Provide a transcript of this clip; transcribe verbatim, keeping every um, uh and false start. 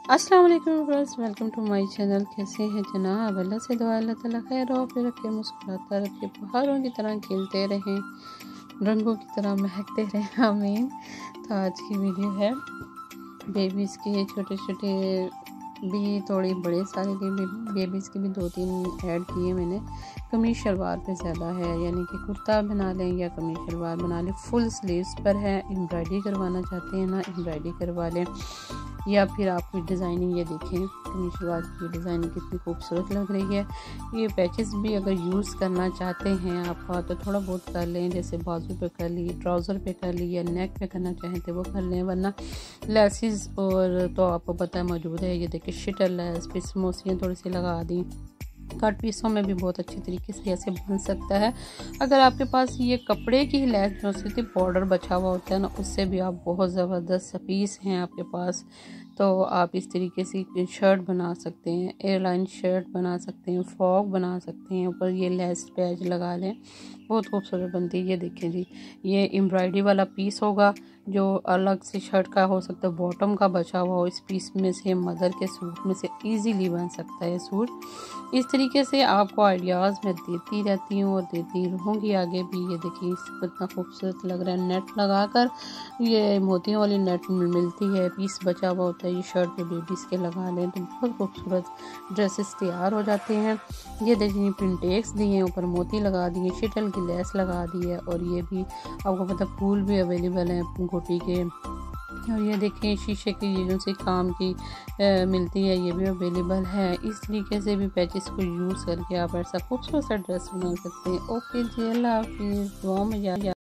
अस्सलाम वालेकुम viewers, welcome to my channel. कैसे हैं जनाब? अल्लाह से दुआ अल्लाह ताला खैर और फिर रखे, मुस्कुराता रखे, बहारों की तरह खिलते रहें, रंगों की तरह महकते रहें, आमीन। तो आज की वीडियो है बेबीज़ के, छोटे छोटे भी, थोड़ी बड़े सारे के भी बेबीज़ के भी दो तीन ऐड किए मैंने। कमीज शलवार पे ज़्यादा है, यानी कि कुर्ता बना लें या कमीज शलवार बना लें। फुल स्लीव्स पर है, एम्ब्रॉयडरी करवाना चाहते हैं ना, एम्ब्रॉयडरी करवा लें। या फिर आपकी डिज़ाइनिंग, ये देखें कमीज शलवार की डिज़ाइनिंग कितनी खूबसूरत लग रही है। ये पैचेस भी अगर यूज़ करना चाहते हैं आप तो थोड़ा बहुत कर लें, जैसे बाजू पे कर ली, ट्राउज़र पे कर ली, या नेक पे करना चाहें तो वो कर लें, वरना लेसिस और तो आपको पता है मौजूद है। ये देखिए शिटर लेस, पिस मोसियाँ थोड़ी सी लगा दी। कट पीसों में भी बहुत अच्छी तरीके से ऐसे बन सकता है। अगर आपके पास ये कपड़े की लेस जो होती है, बॉर्डर बचा हुआ होता है ना, उससे भी आप बहुत ज़बरदस्त पीस हैं आपके पास, तो आप इस तरीके से शर्ट बना सकते हैं, एयरलाइन शर्ट बना सकते हैं, फ्रॉक बना सकते हैं। ऊपर ये लेस पैच लगा लें, बहुत खूबसूरत बनती है। ये देखें जी, ये एम्ब्रॉयडरी वाला पीस होगा जो अलग से शर्ट का हो सकता है, बॉटम का बचा हुआ हो। इस पीस में से मदर के सूट में से इजीली बन सकता है सूट। इस तरीके से आपको आइडियाज़ मैं देती रहती हूँ और देती रहूँगी आगे भी। ये देखिए कितना खूबसूरत लग रहा है। नेट लगाकर, ये मोतियों वाली नेट मिलती है, पीस बचा हुआ होता है, ये शर्ट पे बेबीज़ के लगा लें तो बहुत खूबसूरत ड्रेसेस तैयार हो जाते हैं। ये देखिए प्रिंटेक्स दिए, ऊपर मोती लगा दिए, शिटल की लेस लगा दी है, और ये भी आपको पता फूल भी अवेलेबल हैं गोटी के। और ये देखें शीशे की चीज़ों से काम की आ, मिलती है, ये भी अवेलेबल है। इस तरीके से भी पैचेस को यूज़ करके आप ऐसा खूबसूरत सा ड्रेस बना सकते हैं। ओके जी, अल्लाह हाफिज़, दुआ में याद